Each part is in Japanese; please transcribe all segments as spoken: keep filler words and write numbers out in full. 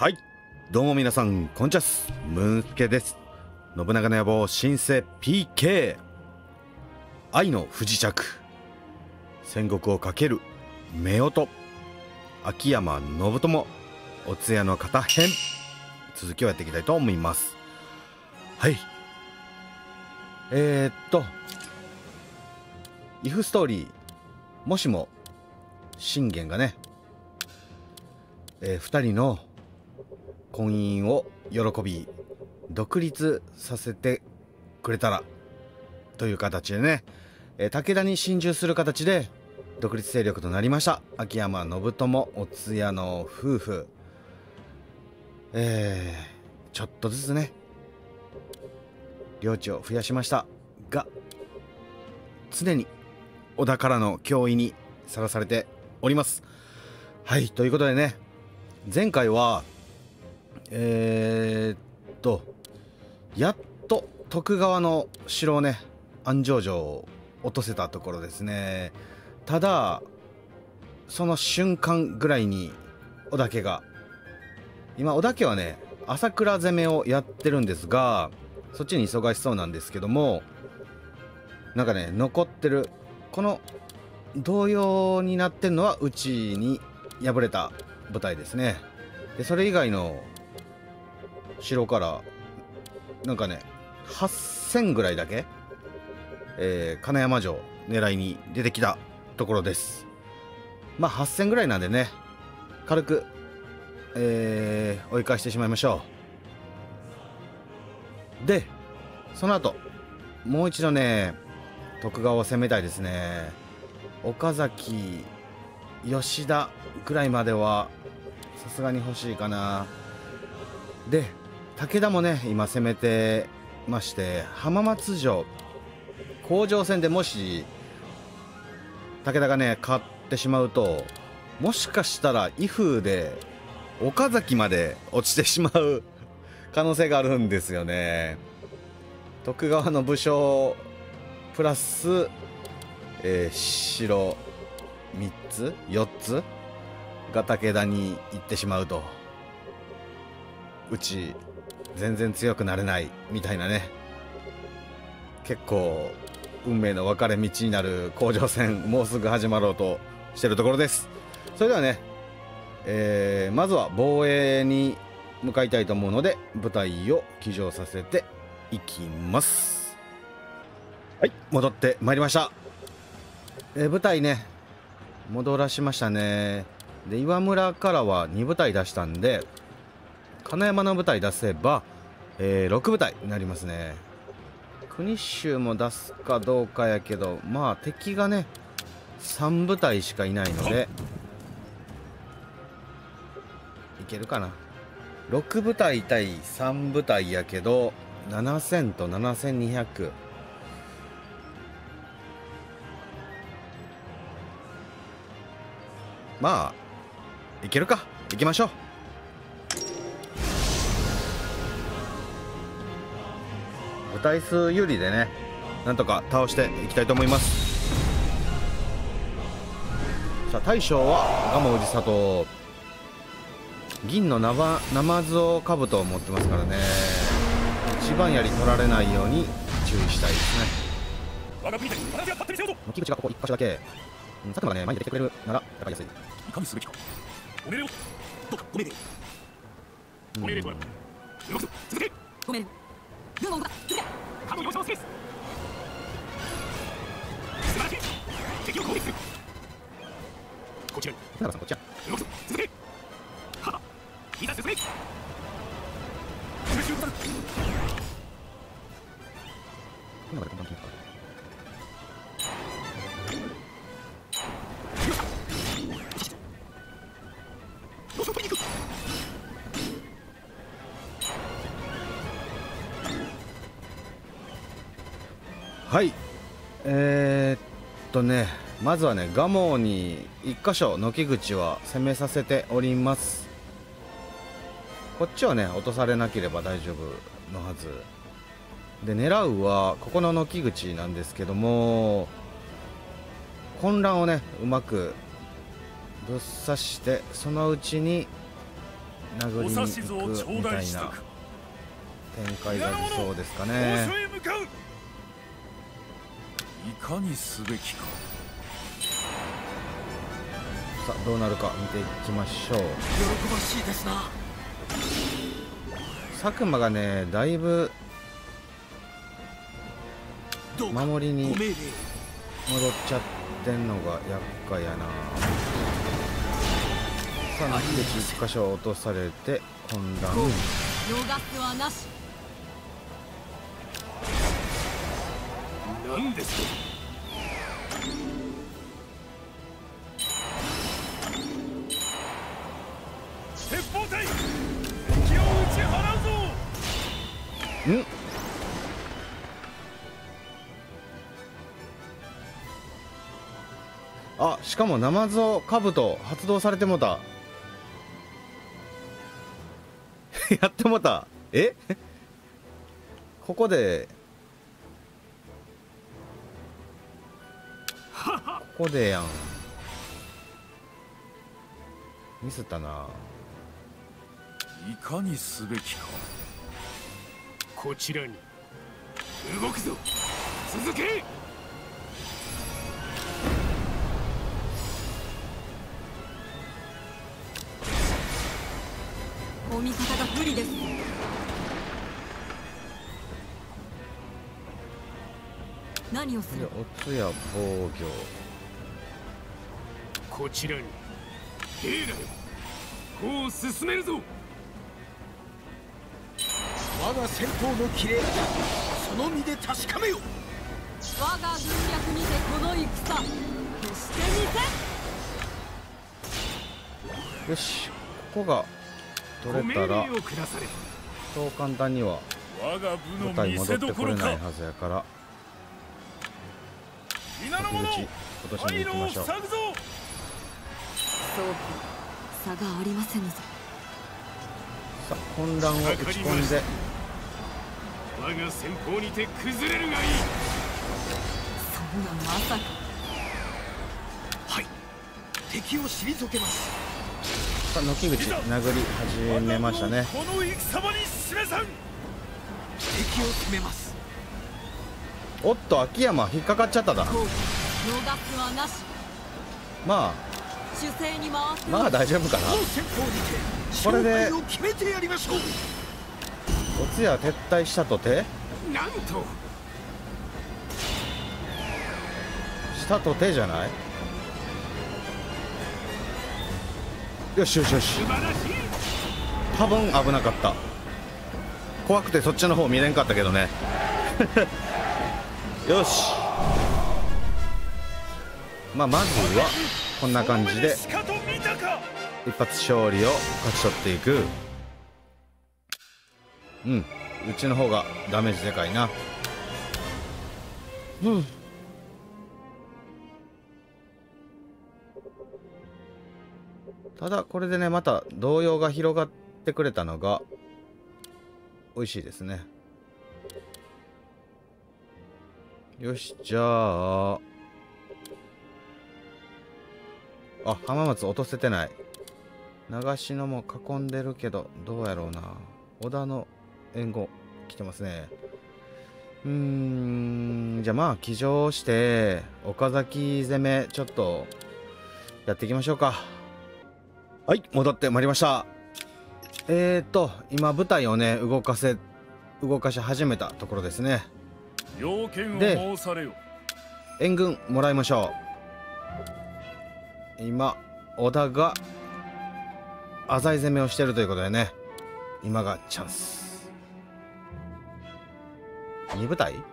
はい、どうも皆さんこんにちは、ムーンスケです。信長の野望新生 ピーケー 愛の不時着、戦国をかける夫婦、秋山信友、お通夜の方編、続きをやっていきたいと思います。はい、えー、っとイフストーリー、もしも信玄がね、えー、ふたりの婚姻を喜び独立させてくれたらという形でね、えー、武田に進駐する形で独立勢力となりました秋山信友、お通夜の夫婦、えー、ちょっとずつね領地を増やしましたが、常に織田からの脅威にさらされております。はい、ということでね、前回はえー、っとやっと徳川の城をね、安城城を落とせたところですね。ただその瞬間ぐらいに織田家が、今織田家はね朝倉攻めをやってるんですが、そっちに忙しそうなんですけども、なんかね残ってるこの同様になってるのはうちに敗れた部隊ですね。でそれ以外の城からなんかねはっせんぐらいだけ、えー、金山城狙いに出てきたところです。まあはっせんぐらいなんでね、軽く、えー、追い返してしまいましょう。でその後もう一度ね徳川を攻めたいですね。岡崎吉田ぐらいまではさすがに欲しいかな。で武田もね今攻めてまして、浜松城甲状戦でもし武田がね勝ってしまうと、もしかしたら威風で岡崎まで落ちてしまう可能性があるんですよね。徳川の武将プラス、えー、城みっつよっつが武田に行ってしまうと、うち全然強くなれないみたいなね、結構運命の分かれ道になる甲状戦、もうすぐ始まろうとしてるところです。それではね、えー、まずは防衛に向かいたいと思うので部隊を騎乗させていきます。はい、戻ってまいりました。えー、部隊ね戻らしましたね。で岩村からはに部隊出したんで、金山の部隊出せば、えー、ろく部隊になりますね。国衆も出すかどうかやけど、まあ敵がねさん部隊しかいないのでいけるかな。ろく部隊対さん部隊やけどななせんとななせんにひゃく、まあいけるか。行きましょう。部隊数有利でねなんとか倒していきたいと思います。さあ大将は蒲生氏里、銀の生生像兜を持ってますからね、一番槍取られないように注意したいですね。軒口がここいっ箇所だけ、うん、佐久間がね前に出てきてくれるなら戦いやすい。いかにすべきか。ご命令をどうかご命令。ご命令となる。動くぞ。続け。ご命令。ルーモンだ。続け。カム要衝スペース。素晴らしい。敵を攻撃する。こちらに。田中さんこっちや。動くぞ。続け。はは。いざ進め。空襲となる。こんなまでこんなに決めたか。はい、えー、っとねまずはね蒲生にいっ箇所軒口は攻めさせております。こっちはね落とされなければ大丈夫のはずで、狙うはここの軒口なんですけども、混乱をねうまくぶっ刺して、そのうちに殴りに行くみたいな展開が理想ですかね。 いかにすべきか。 さあどうなるか見ていきましょう。 喜ばしいですな。 佐久間がねだいぶ守りに戻っちゃってんのが厄介やな。さあ抜き口いっ箇所落とされて混乱。 逃すはなし。 何ですか。 鉄砲隊、敵を打ち払うぞ。 んあ、しかもナマズを兜発動されてもたやってもた。えここでここでやん。ミスったな。 いかにすべきか。 こちらに動くぞ。続け。 お味方が不利です。何をする。 おつや防御。 こちらに兵だよ。こう進めるぞ。我が戦闘の綺麗さその身で確かめよ。 我が軍略にてこの戦決してみせ。 よし、ここが取れたらそう簡単には舞台戻ってこれないはずやから、先口落としに行きましょう。 そう差がありませぬぞ。 さあ混乱を打ち込んで、 我が先方にて崩れるがいい。 そんなまさか。 はい、敵を退けます。 さあ抜き口殴り始めましたね。 この戦場に示さん。 敵を攻めます。 おっと秋山引っかかっちゃっただ。 逃すはなし。 まあ主勢に回す。 まあ大丈夫かな。これでを決めてやりましょう。 おつや撤退したとてなんとしたとてじゃない。よしよしよし。 素晴らしい。 多分危なかった。怖くてそっちの方見れんかったけどねよし、まあまずはこんな感じで一発勝利を勝ち取っていく。うん、うちの方がダメージでかいな。うん。ただこれでねまた動揺が広がってくれたのが美味しいですね。よし、じゃああ、浜松落とせてない。長篠も囲んでるけどどうやろうな。織田の援護来てますね。うーん、じゃあまあ騎乗して岡崎攻めちょっとやっていきましょうか。はい、戻ってまいりました。えーと今部隊をね動かせ動かし始めたところですね。 要件を申されよ。 援軍もらいましょう。今織田が浅井攻めをしてるということでね、今がチャンス。に部隊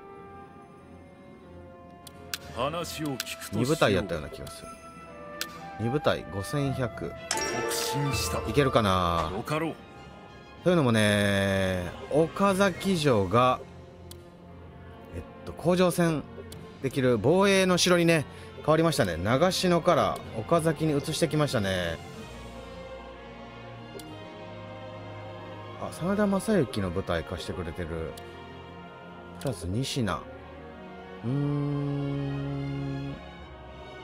話を聞くとに部隊やったような気がする。に部隊ごせんひゃく確信した。 いけるかな。 よかろう。 というのもね、岡崎城がえっと甲状腺できる防衛の城にね変わりましたね。長篠から岡崎に移してきましたね。あ、真田昌幸の部隊貸してくれてる。プラスに品。うーん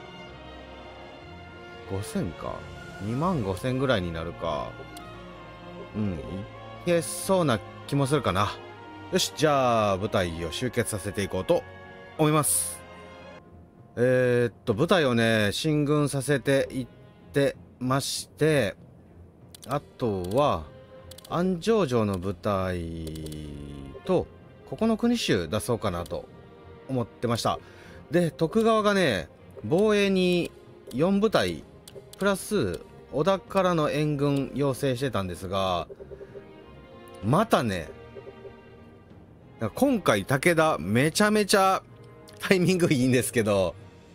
ごせんか。にまんごせんぐらいになるか。 うんいけそうな気もするかな。よし、じゃあ部隊を集結させていこうと思います。えー、っと部隊をね進軍させていってまして、あとは安城城の部隊とここの国衆出そうかなと思ってました。で徳川がね防衛によん部隊プラス織田からの援軍要請してたんですが、またね今回武田めちゃめちゃタイミングいいんですけど、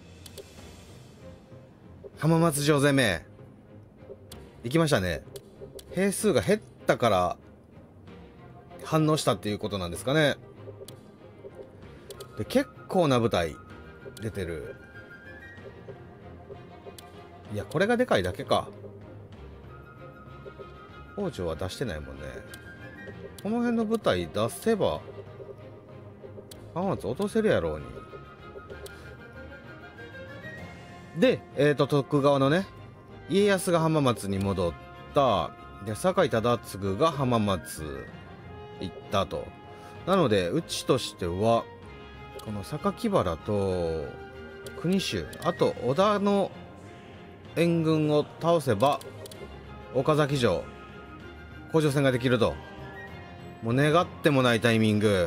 浜松城攻め行きましたね。兵数が減ったから反応したっていうことなんですかね。で結構な部隊出てる。いやこれがでかいだけか。北条は出してないもんね。この辺の部隊出せば浜松落とせるやろうに。で、えーと徳川のね家康が浜松に戻った。で酒井忠次が浜松行ったと。なのでうちとしてはこの榊原と国衆、あと織田の援軍を倒せば岡崎城甲状腺ができると。もう願ってもないタイミング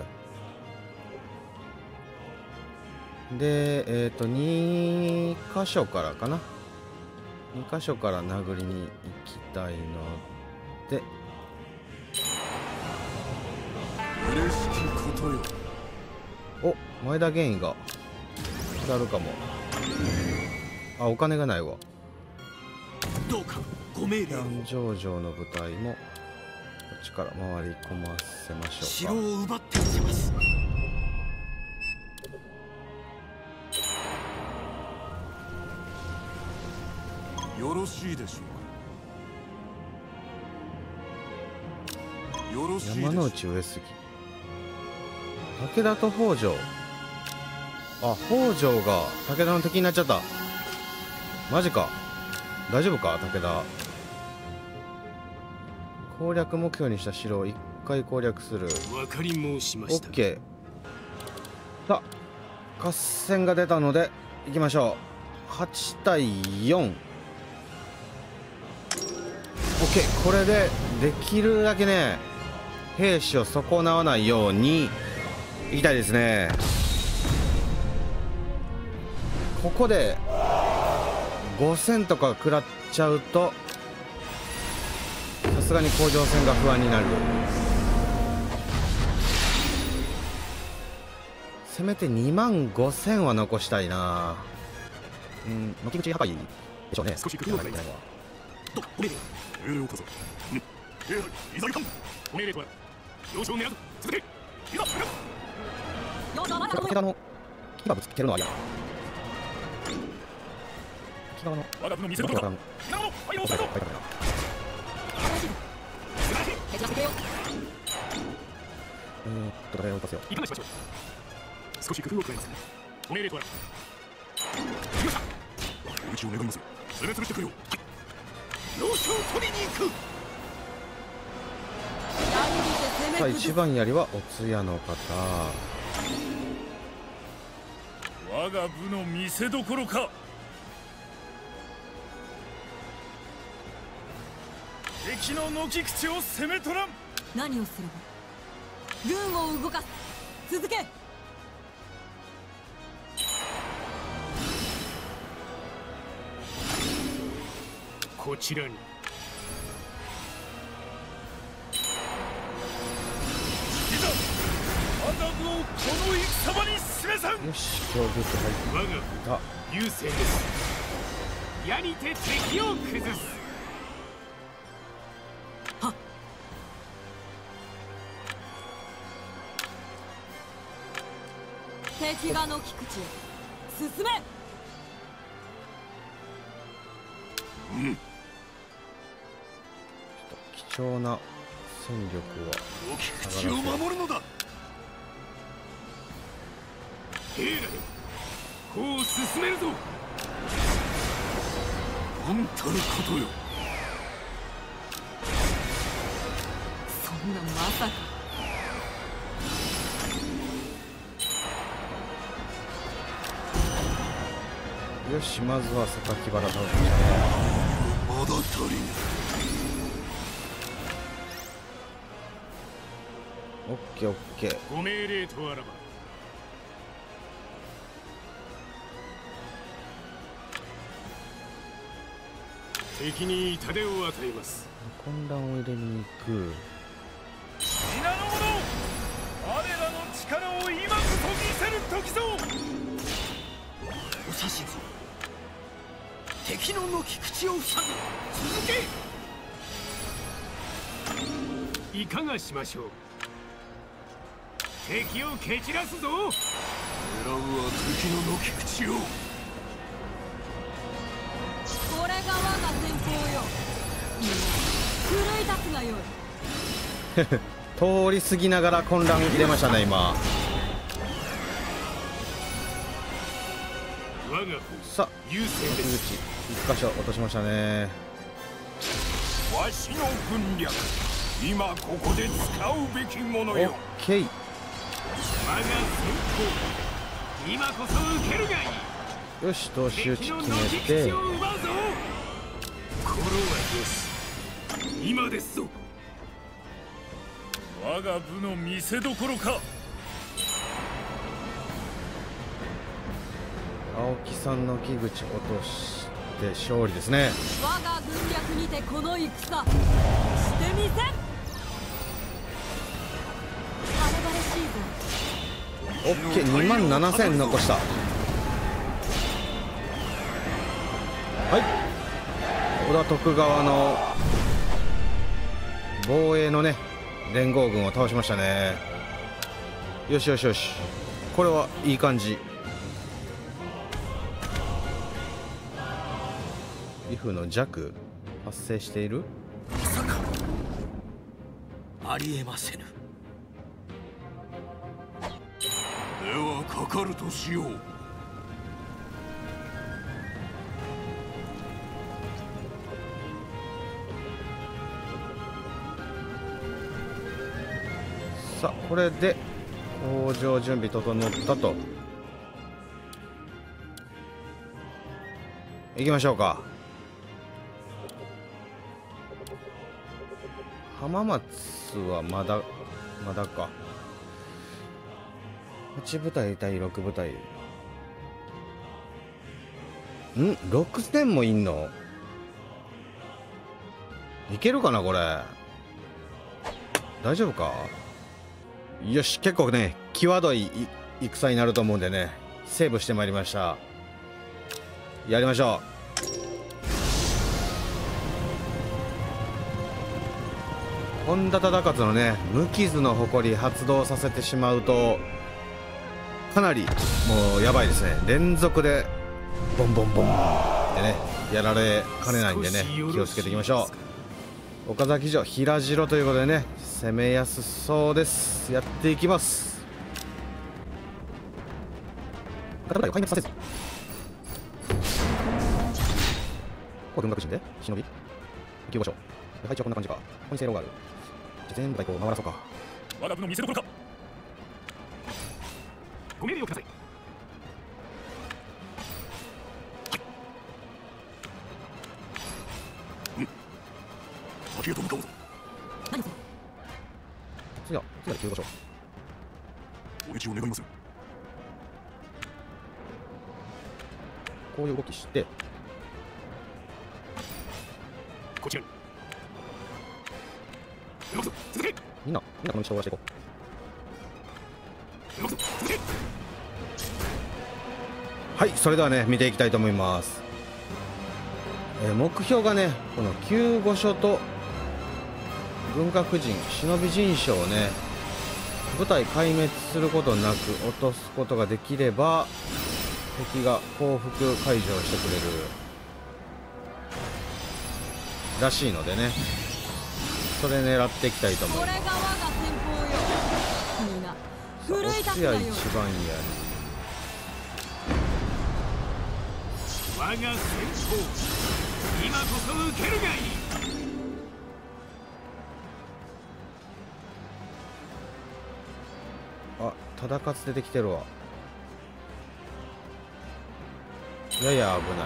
で、えっとに箇所からかな、に箇所から殴りに行きたいので、 嬉しきことよ。 お前田玄夷が下るかも。あお金がないわ。 どうかご命令を。 安城城の部隊もこっちから回り込ませましょ城うか。 を奪ってみせます。よろしいでしょうか。よろしいでしょう。 山之内上杉、武田と北条。あ北条が武田の敵になっちゃった。マジか。大丈夫か武田。攻略目標にした城をいっかい攻略する。 分かり申しました。 OK。 さあ合戦が出たので行きましょう。はちたいよん。 OK。 これでできるだけね兵士を損なわないようにいきたいですね。ここでごせんとか食らっちゃうとさすがに甲状腺が不安になる。せめてにまんごせんは残したいな。うん軒口破壊でしょうね。 少し工夫がいけないわ。どうかお命令を。命令をこそ。うん。えいざいかん。お命令とは要所を狙う。続け。いざ。 よしまだ武田の牙ぶつけるのは嫌だ。牙の我が部の見せ所だ。皆の愛をするぞ。 手伝ってくれよ。 えーっと誰を出せよ。 いかがしましょう。少し工夫を加えます。お命令とは。行きました。うちを願います。攻め潰してくれよ。はい。要所を取りに行く。 さあ一番槍はお通夜の方。 我が部の見せどころか。敵の軒口を攻め取らん。 何をすれば軍を動かす。続け。 こちらに。 いざ我が部をこの戦場に示さん。 よし攻撃入我がった。 部優勢です。矢にて敵を崩す。 敵が軒口へ進め。 うん。 貴重な戦力は軒口を守るのだ。兵らよ、こう進めるぞ。なんたることよ。 なまさか。 よし、まずは榊原倒しましたね。 まだ足りぬ。 オッケーオッケー。 ご命令とあらば。敵に痛手を与えます。 混乱を入れに行く。 皆の者、我らの力を今こそ見せる時ぞ。 お指図。敵の軒口を塞ぐ。続け。いかがしましょう。敵を蹴散らすぞ。 狙うは敵の軒口を。 これが我が先鋒よ。みんな奮い立つがよい。 通り過ぎながら混乱入れましたね今。 我がさあ優勢口です。 一箇所落としましたね。 わしの軍略、今ここで使うべきものオッよ。 ケー。 我が先鋒、今こそ受けるがいい。 よし、投手打ち敵の決め軒て口を奪うぞ。心はよし、今ですぞ。我が部の見せどころか。 青木さんの木口落として勝利ですね。 我が軍略にてこの戦してみせ。晴れ晴れシーズン。 オッケー、にまんななせん残した。はい、織田徳川の防衛のね連合軍を倒しましたね。よしよしよし、これはいい感じ。威風の弱発生している。 まさかありえませぬ。ではかかるとしよう。 さあこれで工場準備整ったと。行きましょうか。浜松はまだまだか。はち部隊対ろく部隊。んろくせんもいんの。いけるかなこれ。大丈夫か。よし、結構ね際どい戦になると思うんでね、セーブしてまいりました。やりましょう。本田忠勝のね無傷の誇り発動させてしまうとかなりもうやばいですね。連続でボンボンボンってねやられかねないんでね、気をつけていきましょう。岡崎城平城ということでね攻めやすそうです。やっていきます。片部隊を壊滅させず、こう軍学陣で忍びきゅうご章配置はこんな感じか。ここに正論がある。じゃあ全部隊こう回らそうか。 我が部の見せどころか。ご命令をください。 先へと向かおうぞ。 何それ。 次は次はきゅうご章。 お討ちを願います。 こういう動きしてこちらに。動くぞ、続け。 みんなみんなこの道を終わらしていこ動くぞ、続け。 う。はい、それではね見ていきたいと思います。えー目標がねこのきゅうご章と軍拡陣忍び陣将をね部隊壊滅することなく落とすことができれば敵が降伏解除をしてくれるらしいのでね、それ狙っていきたいと思います。 これが我が先鋒よ。みんな奮い立つがよい。 オスや一番や我が先鋒、今こそ受けるがいい。 忠勝出てきてるわ。やや危ない。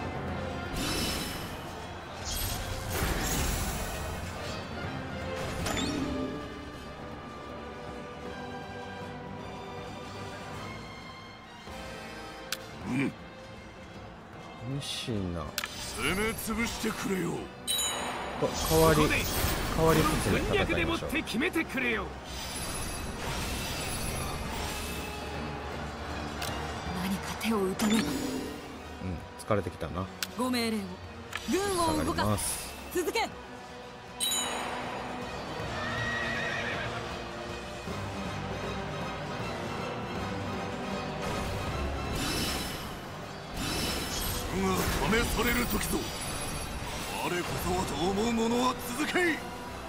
西な攻め潰してくれよ。 代わり代わり普通で軍略戦いましょう。 でもって決めてくれよ。 何か手を打たねば。 うん、疲れてきたな。 ご命令を。軍下がりを動かます。 す。続け。 主が試される時ぞ。我こそはと思う者は続け。や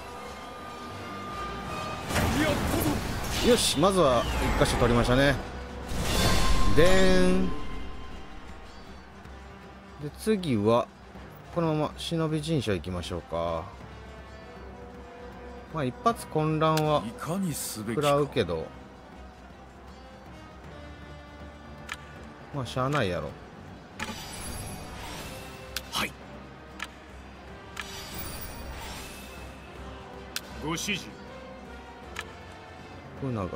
ったぞ。 よし、まずは一箇所取りましたね。でーん。で次はこのまま忍び陣所行きましょうか。まあ一発混乱はいかにすべき食らうけど、まあしゃあないやろ。 はい。 ご指示。 促す行動。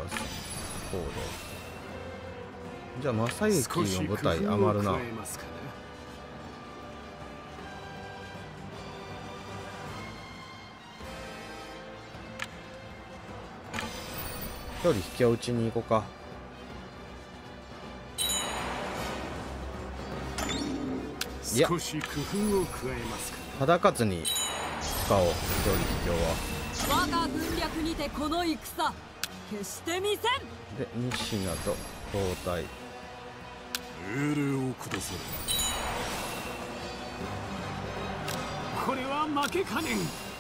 じゃあ正行の部隊余るな。距離引きを打ちに行こうか。いや、 少し工夫を加えますか。 忠勝に使おう。距離引きは我が軍略にてこの戦決してみせん。 で西名と交代。 命令をくだされ。 これは負けかねん。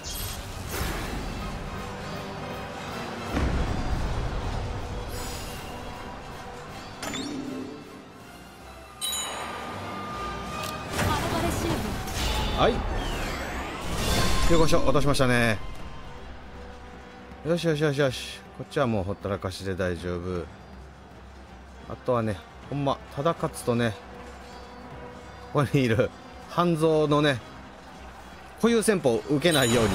はい、よいしょ、落としましたね。よしよしよしよし、こっちはもうほったらかしで大丈夫。あとはね、ほんま忠勝とね、ここにいる半蔵のね固有戦法を受けないように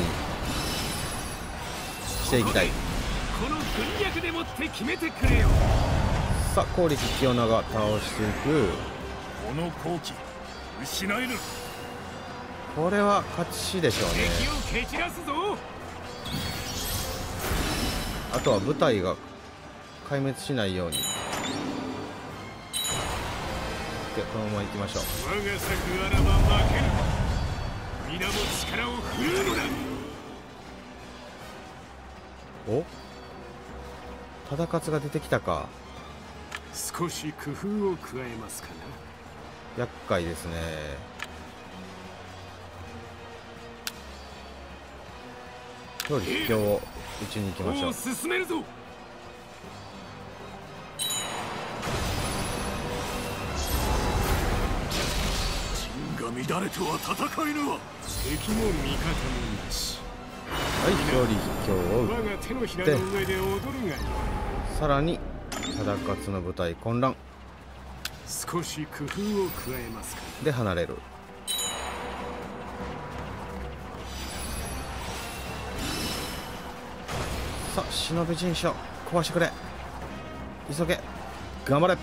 していきたい。 この軍略でもって決めてくれよ。 さあ、高力清永倒していく。 この好機失えぬ。 これは勝ちでしょうね。 敵を蹴散らすぞ。 あとは部隊が壊滅しないように。でこのまま行きましょう。 我が策あらば負ける。皆も力を振るうのだ。 お、忠勝が出てきたか。 少し工夫を加えますかな。 厄介ですね。距離秘境を打ちに行きましょう。 もう進めるぞ。 陣が乱れては戦えぬわ。 敵も味方もなし。 はい、距離秘境を打っ我が手のひらの上で踊るがよい。 さらに忠勝の部隊混乱少し工夫を加えますか。 で離れる。さあ、忍び陣所壊してくれ。急げ、頑張れ。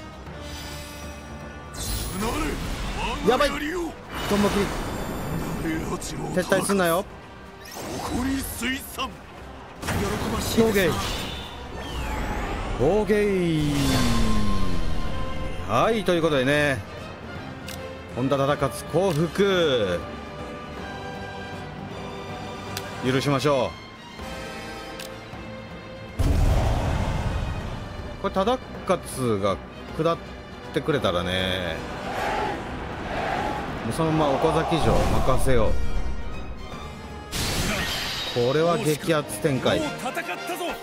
やばい、トンボ切り撤退すんなよ。 水産オーケーオーケー。はい、ということでね、本田忠勝降伏許しましょう。これ忠勝が下ってくれたらね、もうそのまま岡崎城任せよう。これは激アツ展開。 もう戦ったぞ。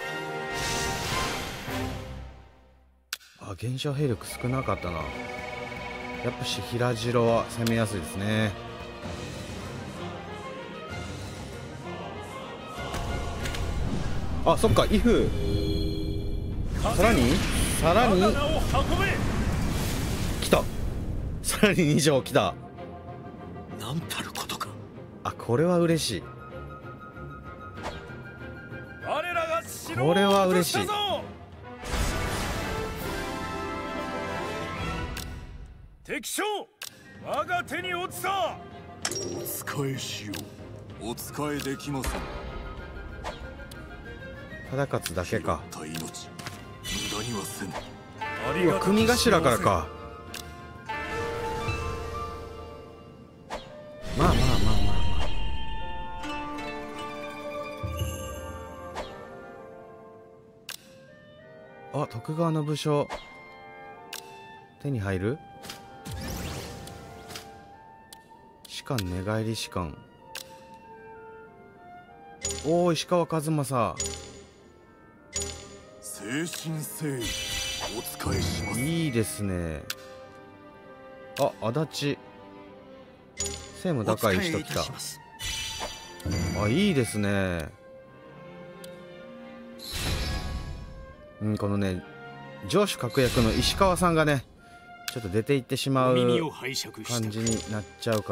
あ、減少兵力少なかったな。やっぱし平城は攻めやすいですね。あ、そっか、イフさらにさらに我が名を運べ。 来た。さらにに条来た。 なんたることか。 あ、これは嬉しい。 我らが城これはを嬉しい落としたぞ。敵将、我が手に落ちた。 お使いしよう。お使いできません。 忠勝だけか。 拾った命無駄にはせぬ。 ありがたきうわ、組頭からか。まあまあまあまあまあ。あ、徳川の武将手に入る。士官寝返り士官。おお、石川数正。 誠心誠意お使いします。 いいですね。あ、足立背も高い人来た。あ、いいですね。うん、このね、上主確役の石川さんがね、ちょっと出て行ってしまう耳を拝借した感じになっちゃうから、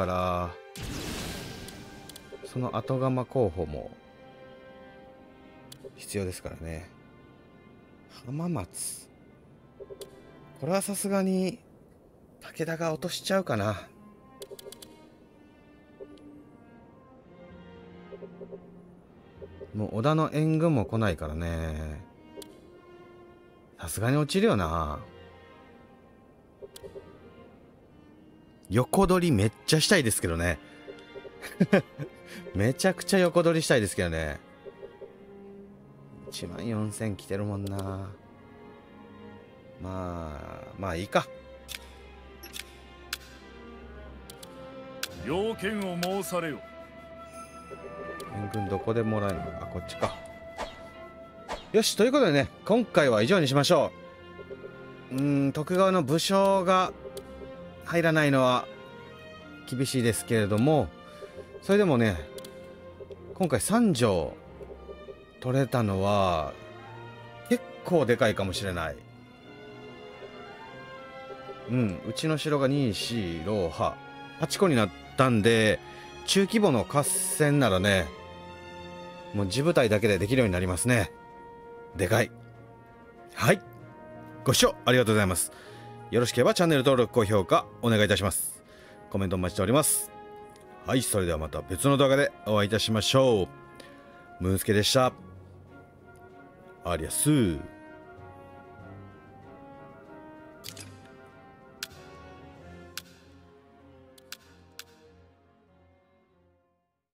その後釜候補も必要ですからね。浜松、これはさすがに武田が落としちゃうかな。もう織田の援軍も来ないからね。さすがに落ちるよな。横取りめっちゃしたいですけどね。めちゃくちゃ横取りしたいですけどね。いちまんよんせん来てるもんな。まあまあいいか。 要件を申されよ。 援軍どこでもらえるの。あ、こっちか。よし、ということでね、今回は以上にしましょう。うーん、徳川の武将が入らないのは厳しいですけれども、それでもね、今回さん条取れたのは結構でかいかもしれない。うん、うちの城がに、し、ろ、ははちこになったんで、中規模の合戦ならね、もう地部隊だけでできるようになりますね。でかい。はい、ご視聴ありがとうございます。よろしければチャンネル登録高評価お願いいたします。コメントお待ちしております。はい、それではまた別の動画でお会いいたしましょう。ムーンスケでした。ありやすー。